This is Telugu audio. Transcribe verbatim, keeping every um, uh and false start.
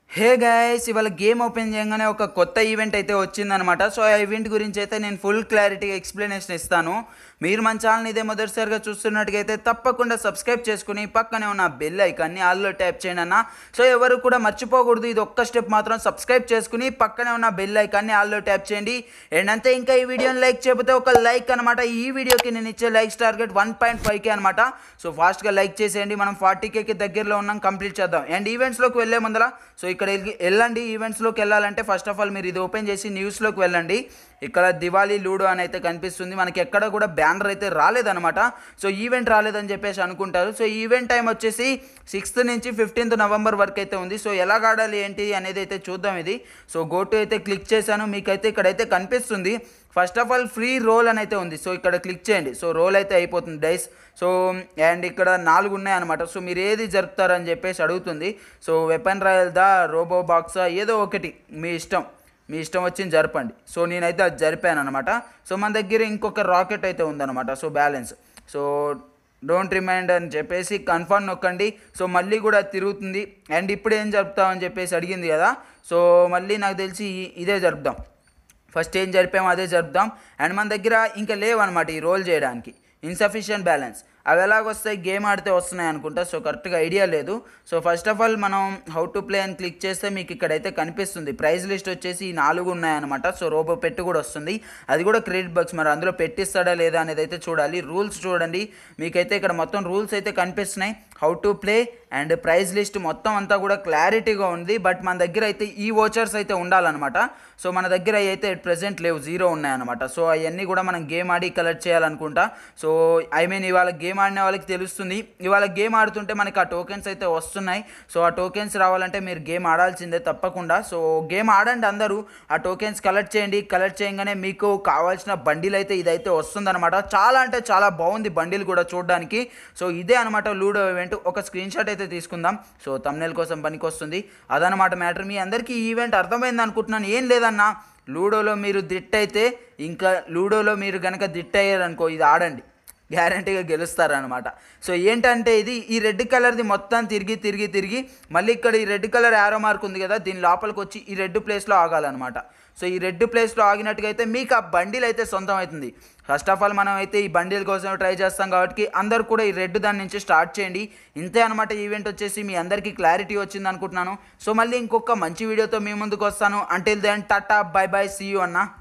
హే గైస్ ఇవాళ గేమ్ ఓపెన్ చేయగానే ఒక కొత్త ఈవెంట్ అయితే వచ్చిందనమాట. సో ఆ ఈవెంట్ గురించి అయితే నేను ఫుల్ క్లారిటీగా ఎక్స్ప్లెనేషన్ ఇస్తాను. మీరు మన ఛానల్ ఇదే మొదటిసారిగా చూస్తున్నట్టుగైతే తప్పకుండా సబ్స్క్రైబ్ చేసుకుని పక్కనే ఉన్న బెల్ ఐకాన్ని ఆల్లో ట్యాప్ చేయండి అన్న. సో ఎవరు కూడా మర్చిపోకూడదు, ఇది ఒక్క స్టెప్ మాత్రం సబ్స్క్రైబ్ చేసుకుని పక్కనే ఉన్న బెల్ ఐకాన్ని ఆల్లో ట్యాప్ చేయండి. అండ్ అంతే, ఇంకా ఈ వీడియోని లైక్ చేయకపోతే ఒక లైక్ అనమాట. ఈ వీడియోకి నేను ఇచ్చే likes target one point five K అనమాట. సో ఫాస్ట్గా లైక్ చేసేయండి, మనం ఫార్టీ కేకి దగ్గరలో ఉన్నాం, కంప్లీట్ చేద్దాం. అండ్ ఈవెంట్స్లోకి వెళ్ళే ముందర సో ఇక్కడ వెళ్ళండి. ఈవెంట్స్లోకి వెళ్ళాలంటే ఫస్ట్ ఆఫ్ ఆల్ మీరు ఇది ఓపెన్ చేసి న్యూస్లోకి వెళ్ళండి. ఇక్కడ దివాళీ లూడో అని అయితే కనిపిస్తుంది. మనకి ఎక్కడ కూడా బ్యానర్ అయితే రాలేదనమాట. సో ఈవెంట్ రాలేదని చెప్పేసి అనుకుంటారు. సో ఈవెంట్ టైం వచ్చేసి సిక్స్త్ నుంచి ఫిఫ్టీన్త్ నవంబర్ వరకు అయితే ఉంది. సో ఎలా ఆడాలి ఏంటి అనేది అయితే చూద్దాం. ఇది సో గో టు అయితే క్లిక్ చేశాను. మీకైతే ఇక్కడైతే కనిపిస్తుంది first of all free roll అని అయితే ఉంది. సో ఇక్కడ క్లిక్ చేయండి. సో రోల్ అయితే అయిపోతుంది డైస్. సో అండ్ ఇక్కడ నాలుగు ఉన్నాయన్నమాట. సో మీరు ఏది జరుపుతారని చెప్పేసి అడుగుతుంది. సో వెపన్ రాయల్దా, రోబో బాక్సా, ఏదో ఒకటి మీ ఇష్టం, మీ ఇష్టం వచ్చింది జరపండి. సో నేనైతే అది జరిపాను అనమాట. సో మన దగ్గర ఇంకొక రాకెట్ అయితే ఉందన్నమాట. So balance, so don't remind అని చెప్పేసి కన్ఫర్మ్ నొక్కండి. సో మళ్ళీ కూడా తిరుగుతుంది. అండ్ ఇప్పుడు ఏం జరుపుతామని చెప్పేసి అడిగింది కదా. సో మళ్ళీ నాకు తెలిసి ఇదే జరుపుదాం. ఫస్ట్ ఏం జరిపామో అదే జరుపుదాం. అండ్ మన దగ్గర ఇంకా లేవన్నమాట ఈ రోల్ చేయడానికి, ఇన్సఫిషియెంట్ బ్యాలెన్స్. అవి ఎలాగొస్తాయి, గేమ్ ఆడితే వస్తున్నాయి అనుకుంటా. సో కరెక్ట్గా ఐడియా లేదు. సో ఫస్ట్ ఆఫ్ ఆల్ మనం హౌ టు ప్లే అని క్లిక్ చేస్తే మీకు ఇక్కడైతే కనిపిస్తుంది ప్రైజ్ లిస్ట్ వచ్చేసి ఈ నాలుగు ఉన్నాయన్నమాట. సో రోబో పెట్టి కూడా వస్తుంది, అది కూడా క్రెడిట్ బాక్స్. మరి అందులో పెట్టిస్తాడా లేదా అనేది అయితే చూడాలి. రూల్స్ చూడండి, మీకైతే ఇక్కడ మొత్తం రూల్స్ అయితే కనిపిస్తున్నాయి. How to play and prize list మొత్తం అంతా కూడా క్లారిటీగా ఉంది. బట్ మన దగ్గర అయితే ఈ వోచర్స్ అయితే ఉండాలన్నమాట. సో మన దగ్గర అయితే ప్రెజెంట్ లేవు, జీరో ఉన్నాయన్నమాట. సో అవన్నీ కూడా మనం గేమ్ ఆడి కలెక్ట్ చేయాలనుకుంటా. సో ఐ మీన్ ఇవాళ గేమ్ ఆడిన వాళ్ళకి తెలుస్తుంది. ఇవాళ గేమ్ ఆడుతుంటే మనకి ఆ టోకెన్స్ అయితే వస్తున్నాయి. సో ఆ టోకెన్స్ రావాలంటే మీరు గేమ్ ఆడాల్సిందే తప్పకుండా. సో గేమ్ ఆడండి అందరూ, ఆ టోకెన్స్ కలెక్ట్ చేయండి. కలెక్ట్ చేయగానే మీకు కావాల్సిన బండిల్ అయితే ఇదైతే వస్తుందన్నమాట. చాలా అంటే చాలా బాగుంది బండిల్ కూడా చూడడానికి. సో ఇదే అనమాట లూడో ఈవెంట్. ఒక స్క్రీన్ షాట్ అయితే తీసుకుందాం. సో థంబ్నెయిల్ కోసం పనికి వస్తుంది. అదనమాట మ్యాటర్. మీ అందరికీ ఈ ఈవెంట్ అర్థమైంది అనుకుంటున్నాను. ఏం లేదన్నా, లూడోలో మీరు దిట్ అయితే, ఇంకా లూడోలో మీరు కనుక దిట్ అయ్యారనుకో ఇది ఆడండి, గ్యారంటీగా గెలుస్తారనమాట. సో ఏంటంటే ఇది ఈ రెడ్ కలర్ది మొత్తం తిరిగి తిరిగి తిరిగి మళ్ళీ ఇక్కడ ఈ రెడ్ కలర్ యారో మార్క్ ఉంది కదా, దీని లోపలికి వచ్చి ఈ రెడ్ ప్లేస్లో ఆగాలన్నమాట. సో ఈ రెడ్ ప్లేస్లో ఆగినట్టుగా అయితే మీకు ఆ బండిల్ అయితే సొంతం అవుతుంది. ఫస్ట్ ఆఫ్ ఆల్ మనం అయితే ఈ బండిల్ కోసం ట్రై చేస్తాం కాబట్టి అందరు కూడా ఈ రెడ్ దాని నుంచి స్టార్ట్ చేయండి. ఇంతే అనమాట ఈవెంట్ వచ్చేసి. మీ అందరికీ క్లారిటీ వచ్చింది అనుకుంటున్నాను. సో మళ్ళీ ఇంకొక మంచి వీడియోతో మీ ముందుకు వస్తాను. Until then tata bye bye, see you అన్న.